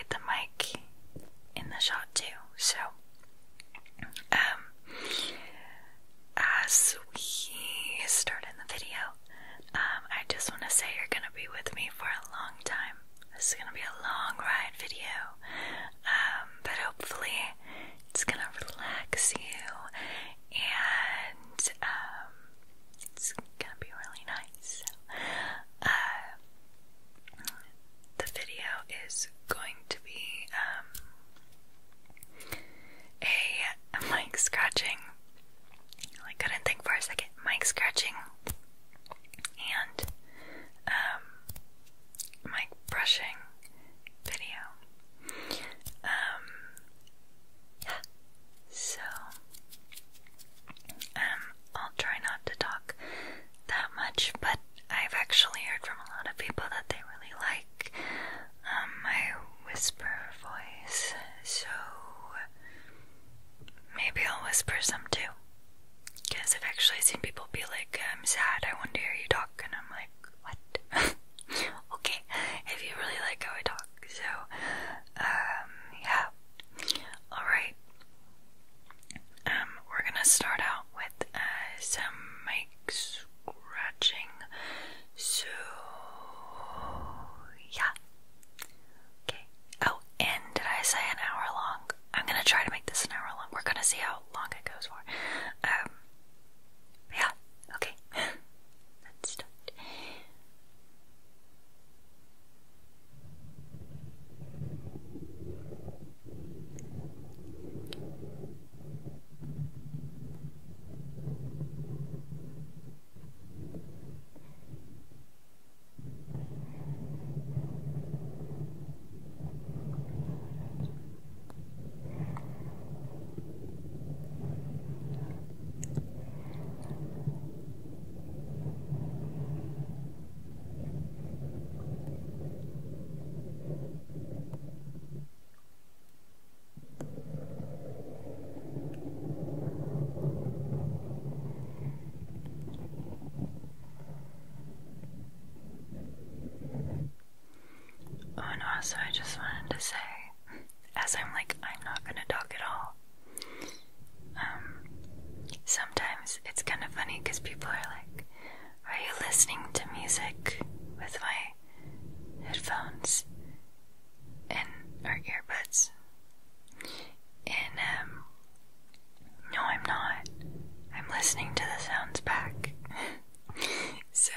get the mic in the shot too. So, as we start in the video, I just want to say you're gonna be with me for a long time. This is gonna be a long ride video, but hopefully it's gonna relax you, and it's gonna be really nice. So, the video is going to be a mic scratching. I couldn't think for a second. Mic scratching and mic brushing video. Yeah. So I'll try not to talk that much, but I've actually heard from a lot of people that they really like my whisper voice, so maybe I'll whisper some too. Because I've actually seen people be like, I'm sad, I want to hear you talk, and I'm like, what? Okay, if you really like how I talk. So, yeah. Alright. We're gonna start out with some mic scratching. So, yeah. Okay. Oh, and did I say an hour long? I'm gonna try to make this an hour long. We're gonna see how long it goes for. Yeah, okay. Let's start. Oh, and also I just wanted to say, as I'm not gonna talk at all, sometimes it's kind of funny because people are like, are you listening to music with my headphones and or earbuds? And no, I'm not. I'm listening to the sounds back. So,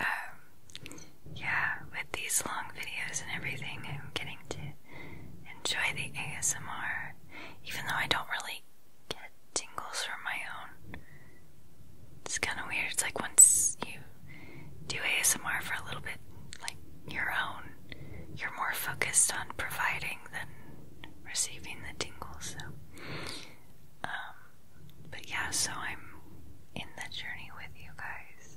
yeah, with these long videos and everything, I'm getting to enjoy the ASMR, even though I don't really get tingles from my own. It's kind of weird. It's like once you do ASMR for a little bit, like your own, you're more focused on providing than receiving the tingles. So, but yeah, so I'm in the journey with you guys.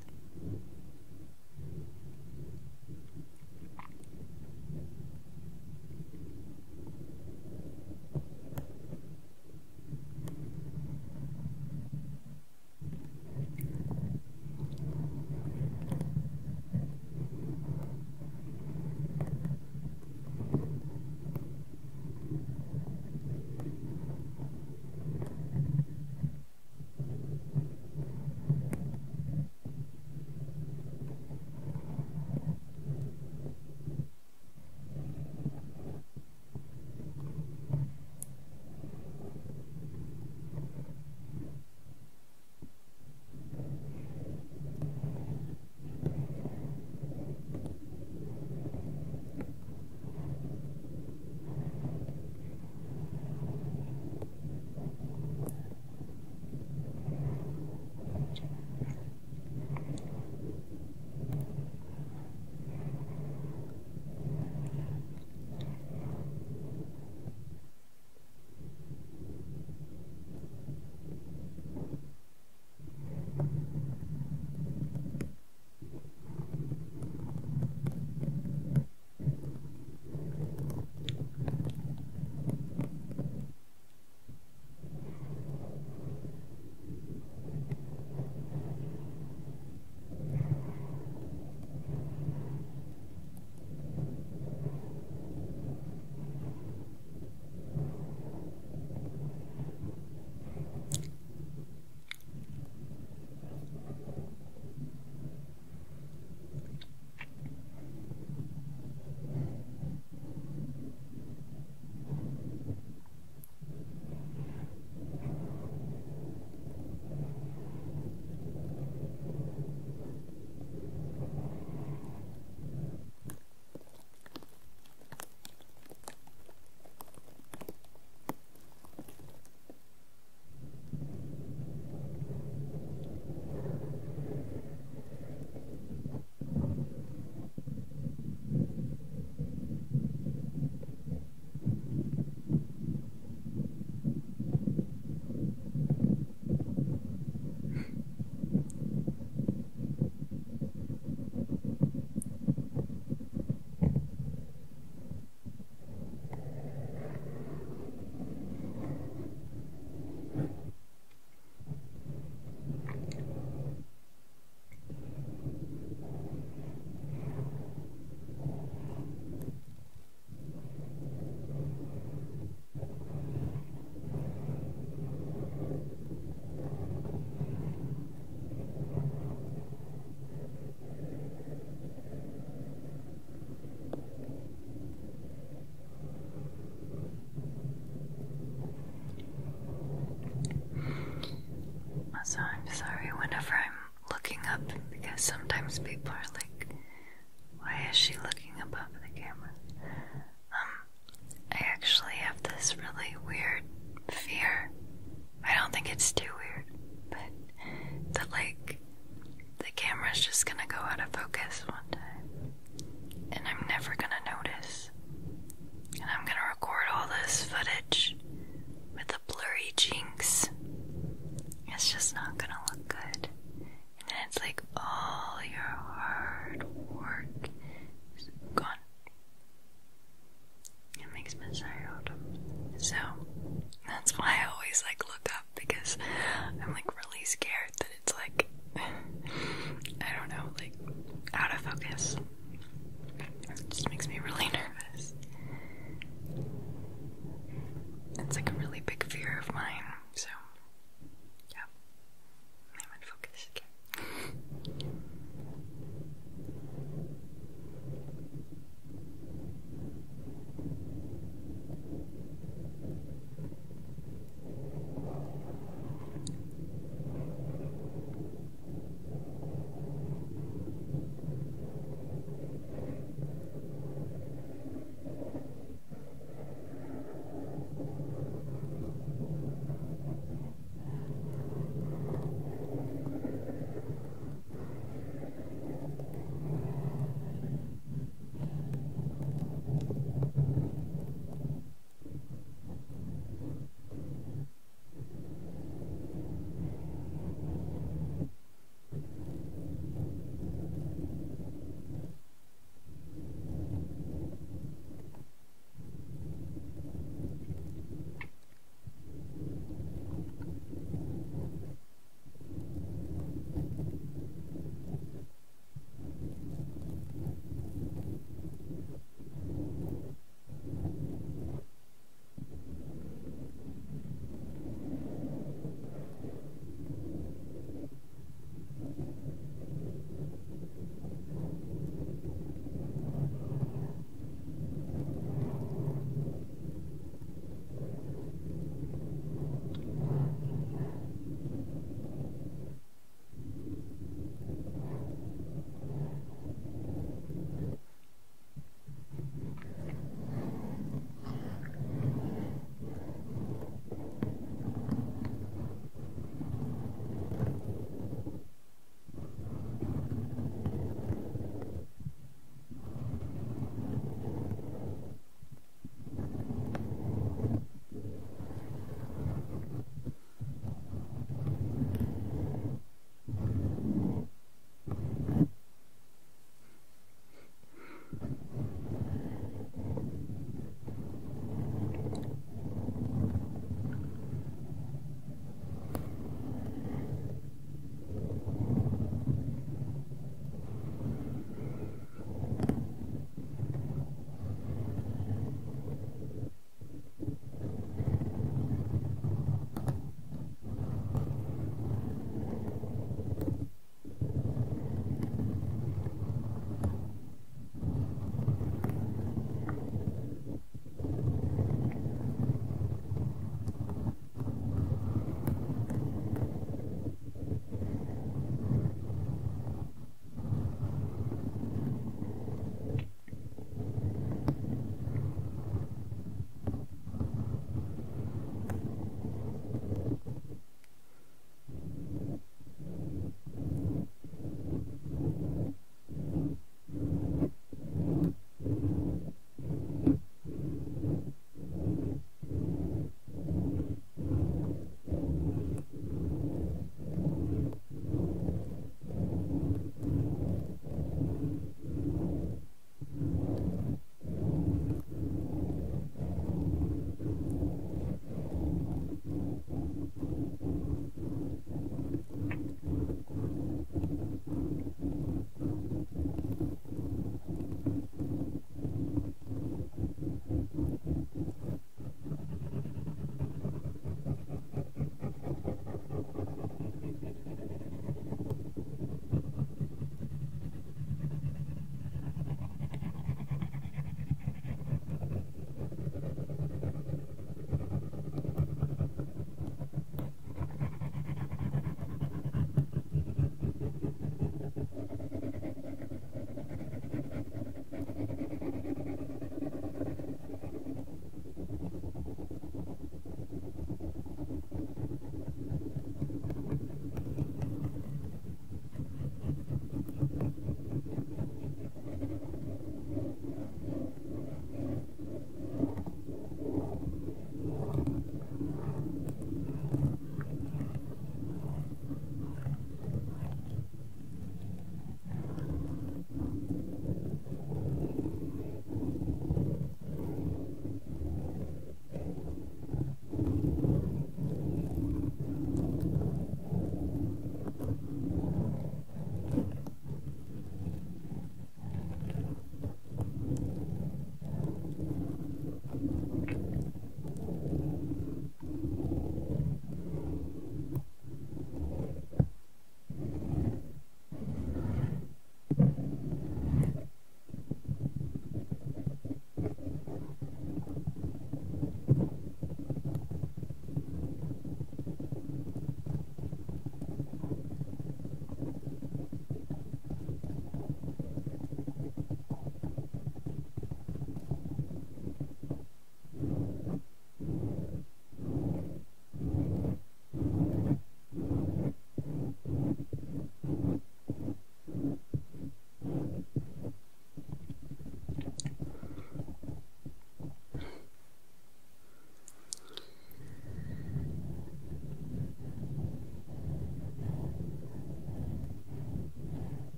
because sometimes people are like, why is she looking above the camera? I actually have this really weird fear. I don't think it's too weird, but that like the camera's just gonna go out of focus one time and I'm never gonna notice. And I'm gonna record all this footage with a blurry jinx. It's just not gonna look good. And then it's like all your hard work is gone. It makes me sad. So that's why I always like look up, because I'm like really scared that it's like I don't know, like out of focus. It just makes me really nervous. It's like a really big fear of mine, so yeah. I'm in focus. Okay.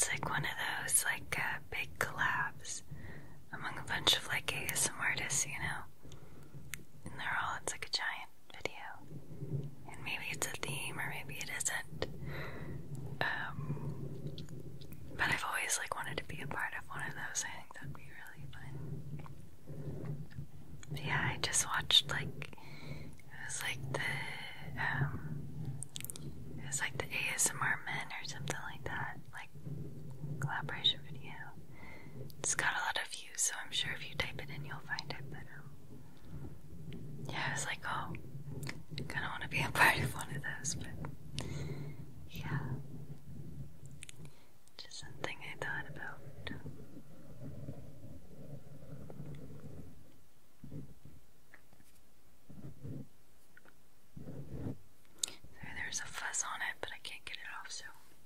It's like one of those like big collabs among a bunch of like ASMR artists, you know? And it's like a giant video. And maybe it's a theme or maybe it isn't. But I've always like wanted to be a part of one of those. I think that'd be really fun. But yeah, I just watched like it was like the ASMR Men or something like that, like collaboration video. It's got a lot of views, so I'm sure if you type it in you'll find it. But yeah, I was like, oh, I kind of want to be a part of one of those. But yeah, just something I thought about. There's a fuzz on it, but I can't get it off, so.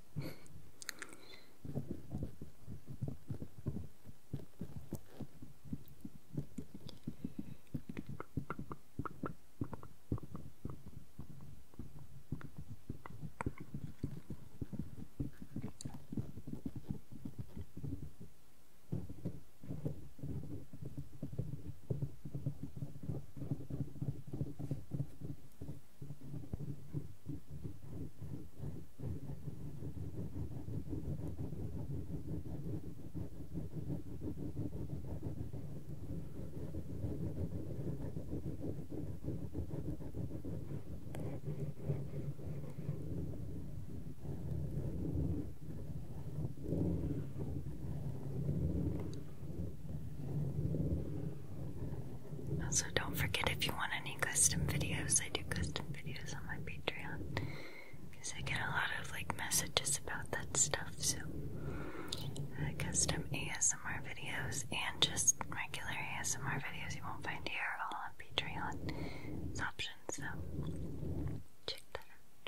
Also, don't forget if you want any custom videos, I do custom videos on my Patreon because I get a lot of like messages about that stuff. So, custom ASMR videos and just regular ASMR videos you won't find here, all on Patreon. It's options, so check that out.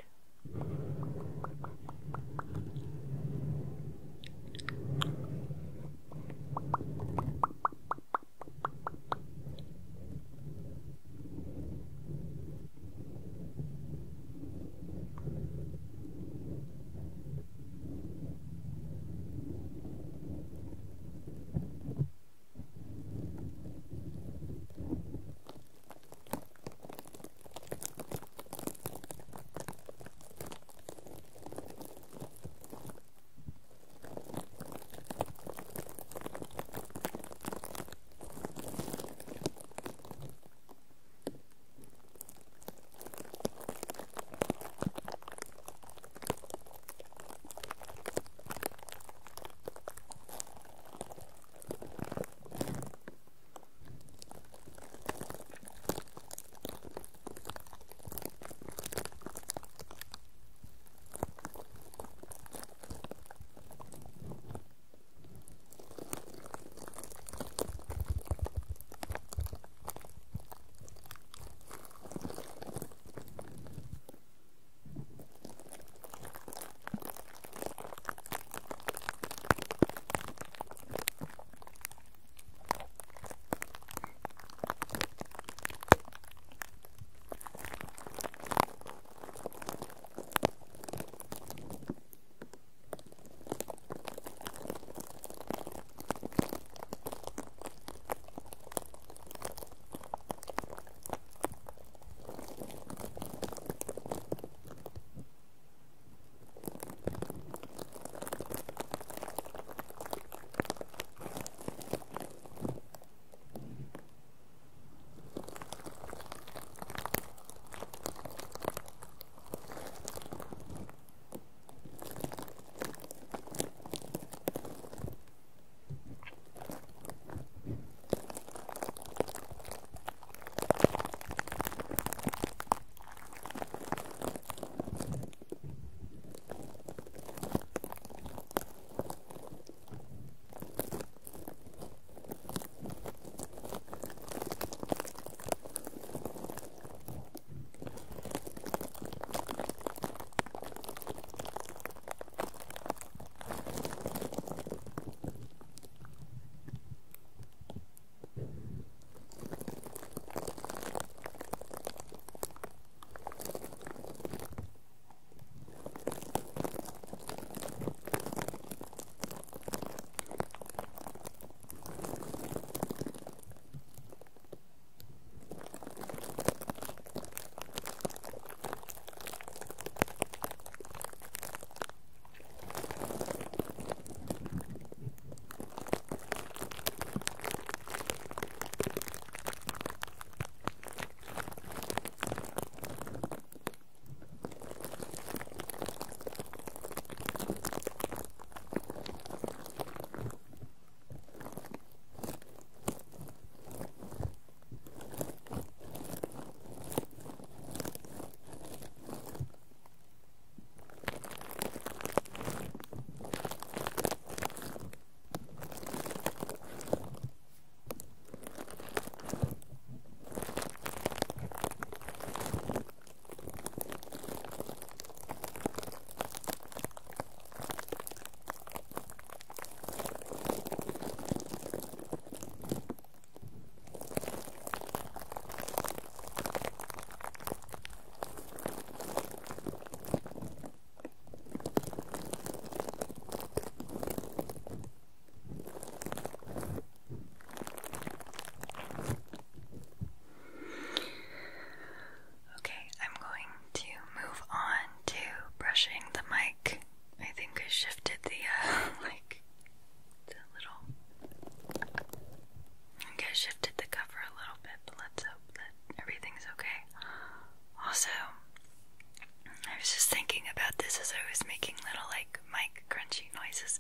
houses.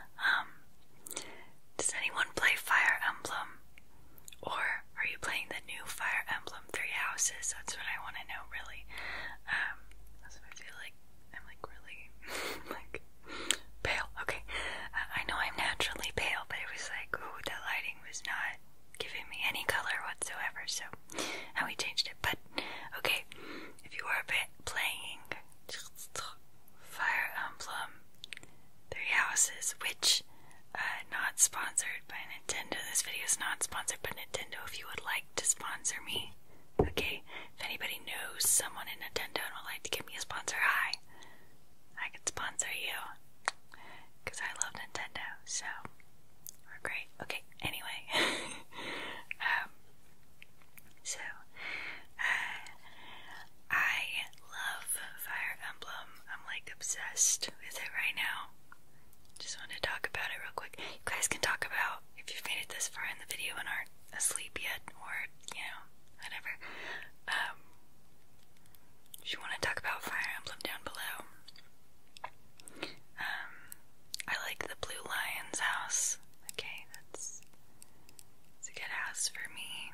Does anyone play Fire Emblem? Or are you playing the new Fire Emblem Three Houses? That's what I want to know, really. That's what I feel like. I'm like really like pale. Okay, I know I'm naturally pale, but it was like, ooh, the lighting was not giving me any color whatsoever. So, and we changed it. But okay, if you are playing Fire Emblem Three Houses, which not sponsored by Nintendo. This video is not sponsored by Nintendo. If you would like to sponsor me, okay, if anybody knows someone in Nintendo and would like to give me a sponsor, hi, I can sponsor you, because I love Nintendo, so we're great. Okay, anyway, so, I love Fire Emblem. I'm like obsessed with it right now. Just want to talk about it real quick. You guys can talk about, if you've made it this far in the video and aren't asleep yet, or, you know, whatever. If you want to talk about Fire Emblem down below. I like the Blue Lion's house. Okay, it's a good house for me.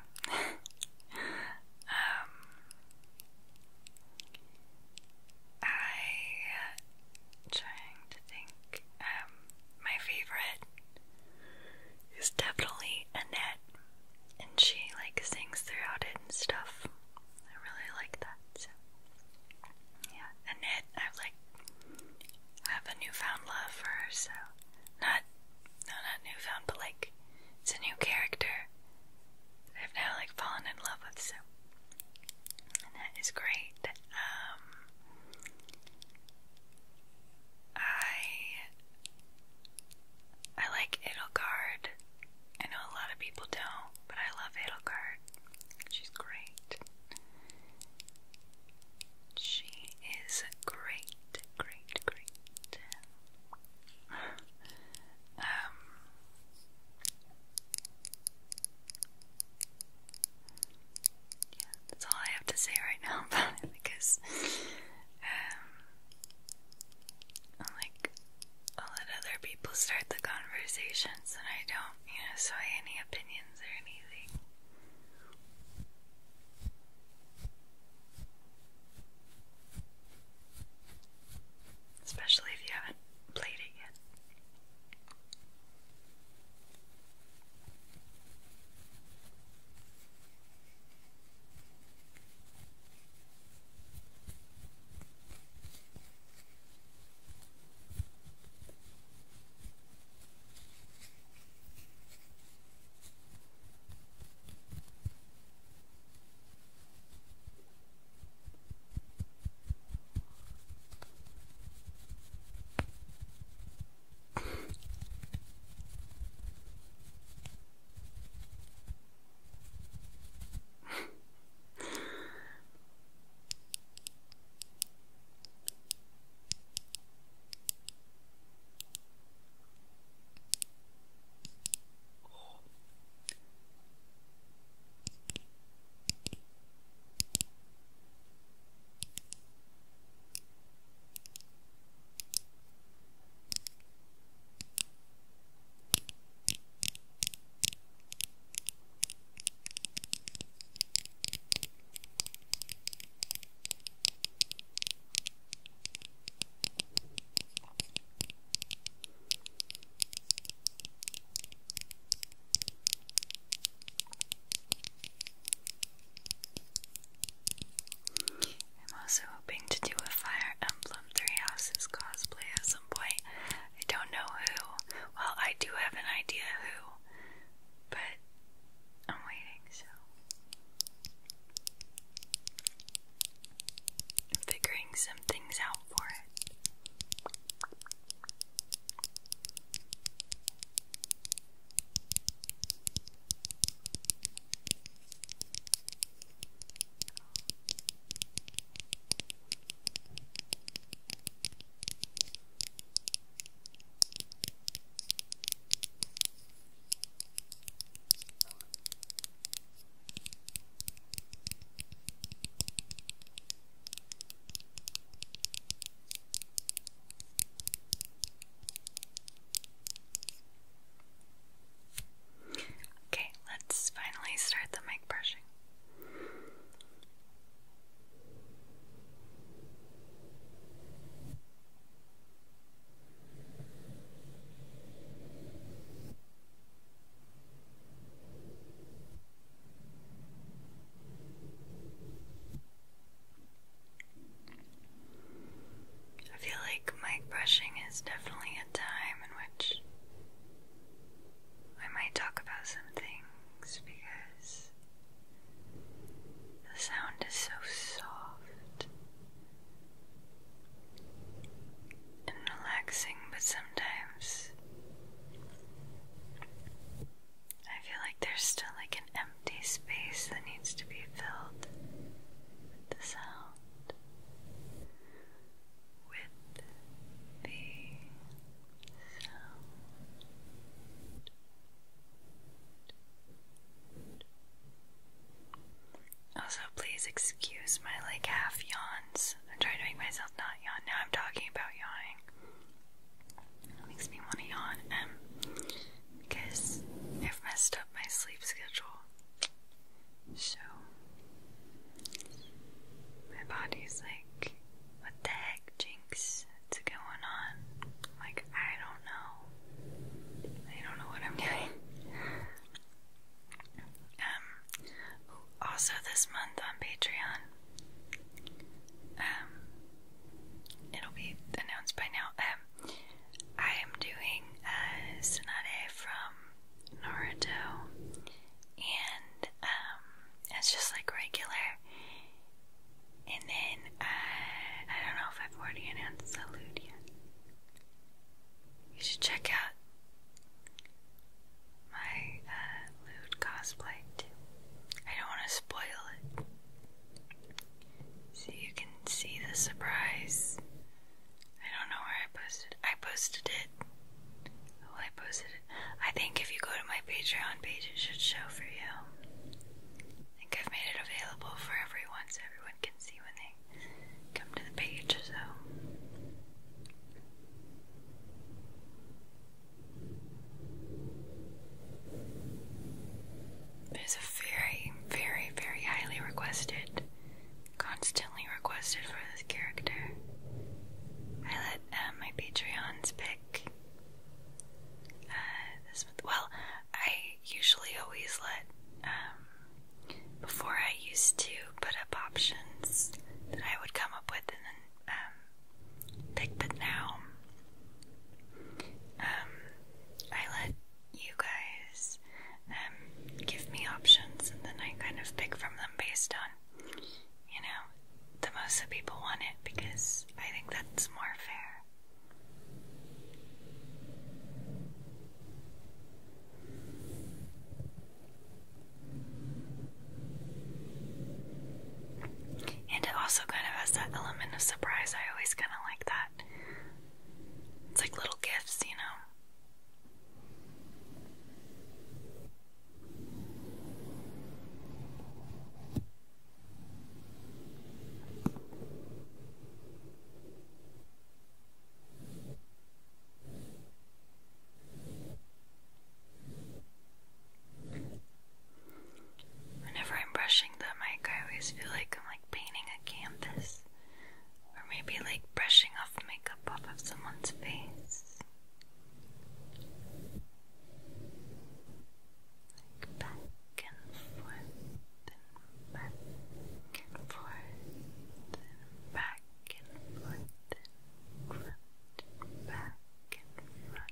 I'm trying to think. My favorite is definitely Annette, and she like sings throughout it and stuff. I really like that. So yeah, Annette, I have a newfound love for her. So not newfound, but like it's a new character that I've now like fallen in love with. So Annette is great. I like Edelgard. I know a lot of people don't, but I love Edelgard. She's great. She is great, great, great. Yeah, that's all I have to say right now about it, because I'm like, I'll let other people start the conversations and I don't, sway any opinions or anything. Especially if you haven't played it yet. Also, please excuse my like half yawns. I'm trying to make myself not yawn. Now I'm talking about yawning. It makes me want to yawn. Because I've messed up my sleep schedule. So my body's like, what the heck, Jinx? What's going on? I'm like, I don't know. I don't know what I'm doing. Also this month on Patreon, it'll be announced by now, I am doing Tsunade from Naruto, and it's just like regular, and then I don't know if I've already announced the Lewd yet. You should check out my Lewd cosplay too. I don't want to spoil it, so you can see the surprise. I don't know where I posted. I posted it. Oh, I posted it. I think if you go to my Patreon page, it should show for you. I think I've made it available for everyone, so everyone can see when they come to the page. So. There's a very, very, very highly requested, constantly requested for this character. I let my Patreons pick this. Well, I usually always let, before I used to put up options that I would come up with and then pick, but now I let you guys give me options, and then I kind of pick from them based on, you know, the most that people want it, because I think that's more fair. And it also kind of has that element of surprise. I always kind of like that. It's like little gifts, you know. Whenever I'm brushing the mic, I always feel like I'm like painting a canvas, or maybe like brushing off makeup off of someone's face. Like back and forth, then back and forth, then back and forth, then front, back and front.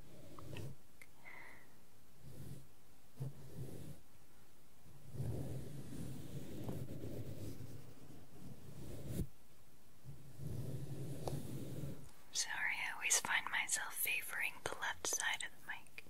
Sorry, I always find myself favoring the left side of the mic.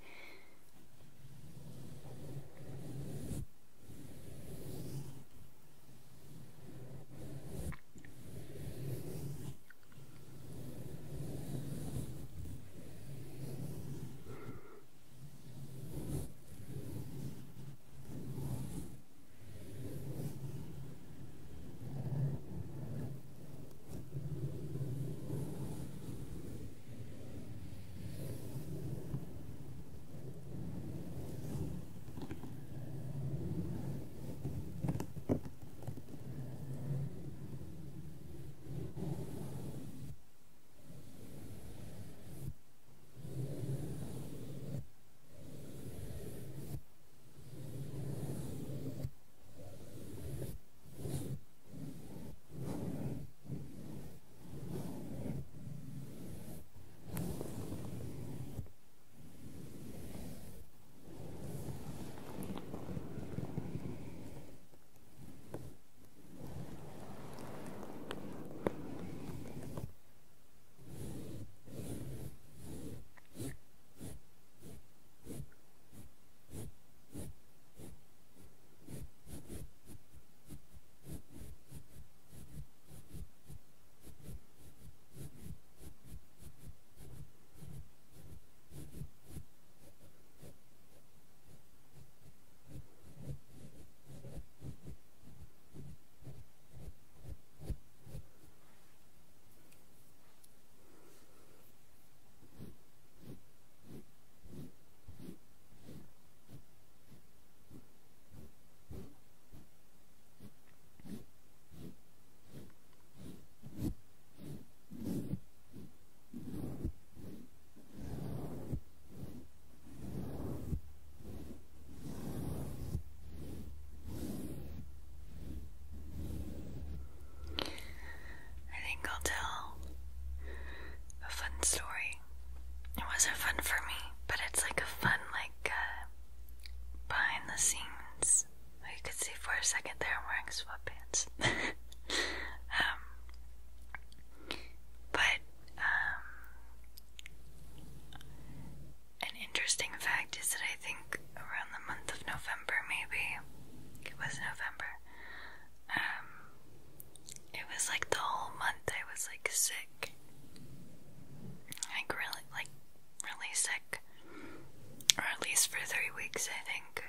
or at least for 3 weeks, I think.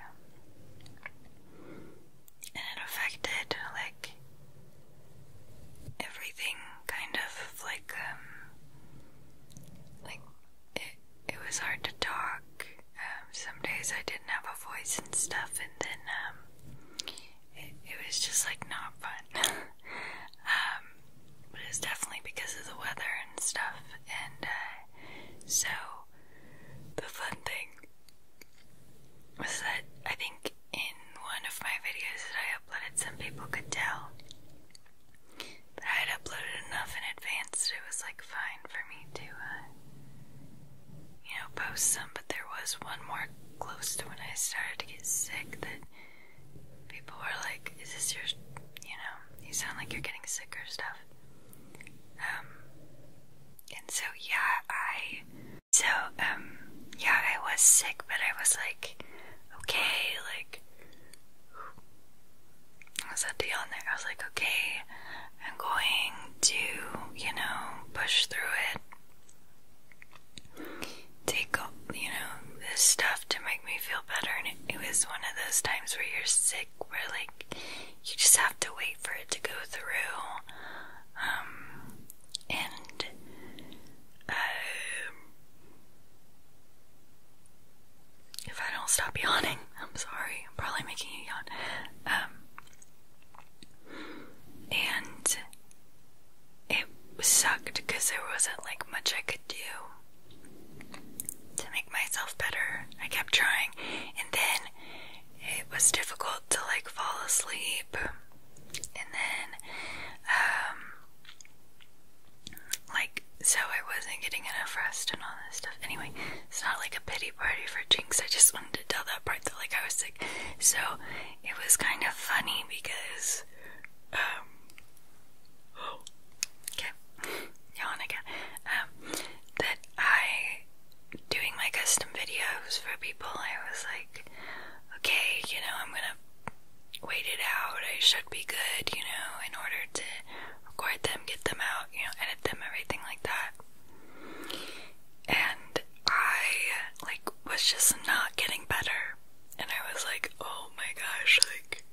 And it affected, like, everything, kind of, like it was hard to talk. Some days I didn't have a voice and stuff, and then, it was just, like, not fun. But it was definitely because of the weather and stuff, and, so, the fun thing was that I think in one of my videos that I uploaded, some people could tell that I had uploaded enough in advance that it was, like, fine for me to, post some, but there was one more close to when I started to get sick that people were like, is this your, you sound like you're getting sick or stuff. And so, I was sick, but I was like, okay, like, I was at the on there, I was like, okay, I'm going to, push through it. Take, this stuff to make me feel better, and it was one of those times where you're sick, where, like, you just have to wait for it to go through, and, if I don't stop yawning, I'm sorry, I'm probably making you yawn, and it sucked, because there wasn't, like, much I could do to make myself better. I kept trying, and then it was difficult to, like, fall asleep, and then, so I wasn't getting enough rest and all this stuff. Anyway, it's not like a pity party for Jinx, I just wanted to tell that part that, like, I was sick. So, it was kind of funny because, okay, yawn again, that doing my custom videos for people, I was like, okay, I'm gonna wait it out, I should be good, in order to record them, get them out, edit them, everything like that. And I, like, was just not getting better, and I was like, oh my gosh, like,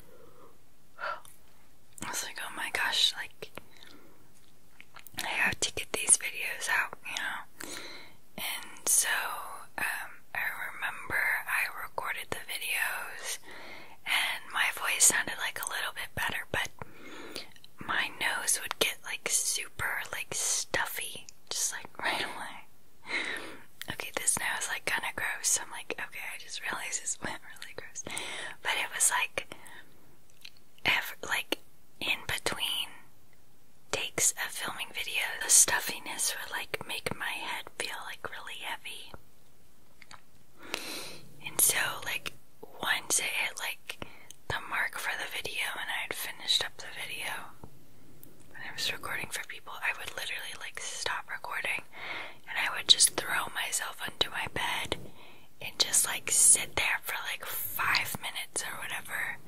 I was like, oh my gosh, like, I have to get these videos out, and so, I remember I recorded the videos, and my voice sounded, like, a little bit better, but my nose would get, like, super, like, stuffy, just, like, right away. Okay, this now is, like, kind of gross. I'm like, okay, I just realized this went really gross. But it was, like, in between takes of filming video, the stuffiness would, like, make my head feel, like, really heavy. And so, like, once it hit, like, the mark for the video and I had finished up the video, when I was recording for people, I would literally, like, stop recording, and I would just throw myself onto my bed and just, like, sit there for, like, 5 minutes or whatever,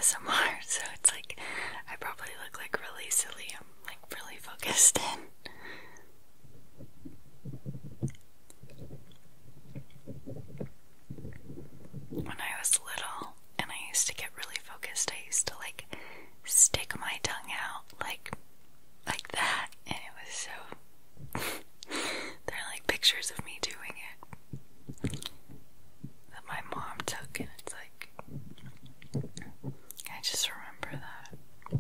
ASMR, so it's like I probably look like really silly. I'm like really focused in. When I was little and I used to get really focused, I used to like stick my tongue out like that, and it was so there are like pictures of me doing it that my mom took, and it's like I just remember that.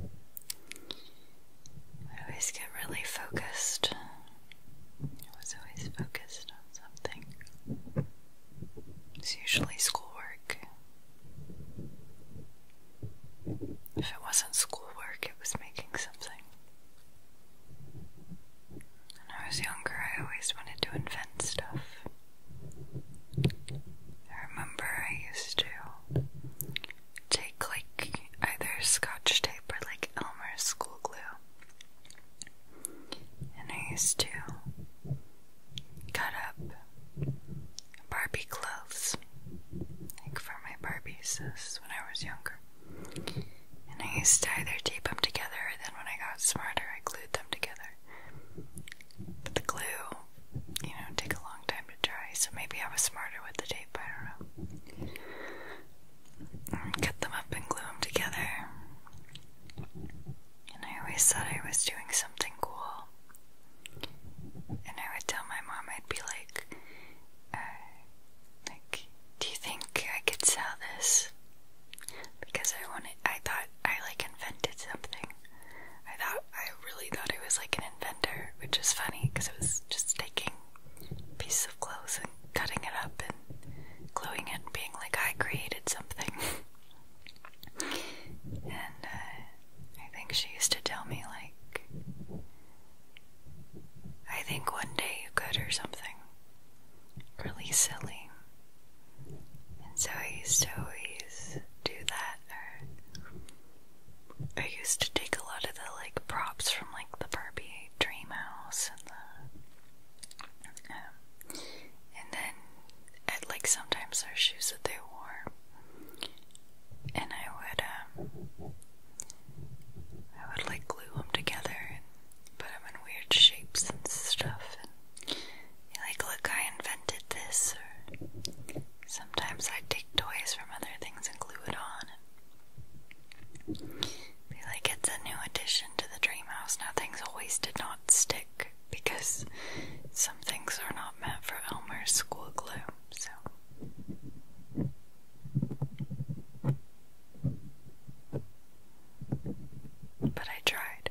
I always get really focused. I was always focused on something. It's usually schoolwork. If it wasn't schoolwork, it was making something. When I was younger, I always wanted to invent stuff. I remember I used to take like either Scotch tape or like Elmer's school glue, and I used to cut up Barbie clothes, like for my Barbies. This is when I was younger. And I used to either tape them together, or then when I got smarter, I glued them together. But the glue, take a long time to dry, so maybe I was smarter with the tape, I don't know. Cut them up and glue them together. And I always thought I was doing something cool. And I would tell my mom, I'd be like, do you think I could sell this? Because I thought I like invented something. I really thought I was like an inventor, which is funny because it was just taking pieces of clothes and cutting it up and gluing it and being like I created something. And I think she used to tell me like, I think one day you could, or something really silly. And so I used to always do that, or I used to take a lot of the like props from like the Barbie dream house and then like sometimes their shoes that they wore, and I would like glue them together and put them in weird shapes and stuff, and be like, look, I invented this. Or sometimes I'd take toys from other things and glue it on, and be like, it's a new addition to the dream house. Now things always did not stick because some things are not meant for Elmer's school glue, so but I tried.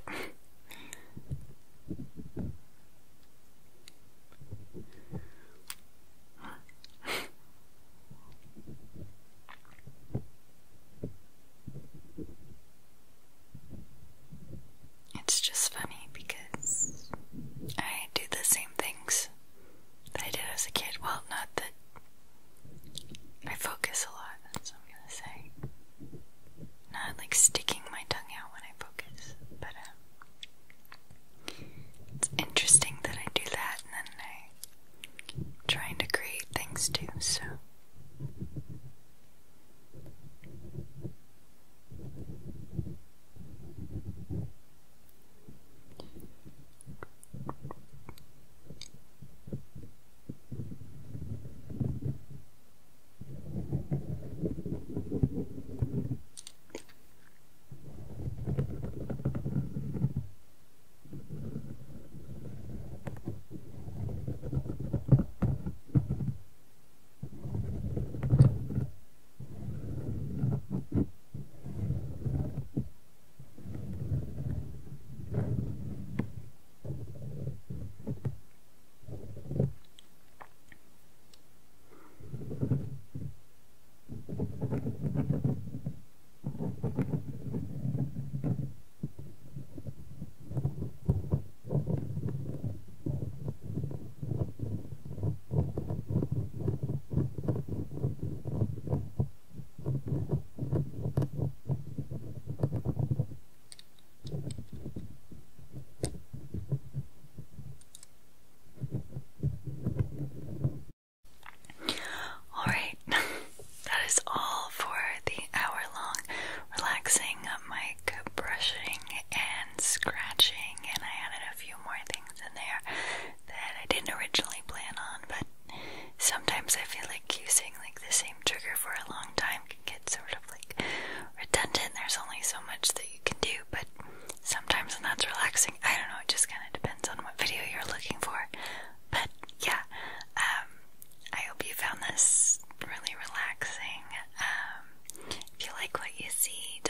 It's just funny because I do the same things that I did as a kid. Well, not that I focus a lot, that's what I'm gonna say. Not like sticking my tongue out when I focus, but it's interesting that I do that, and then I'm trying to create things too, so. see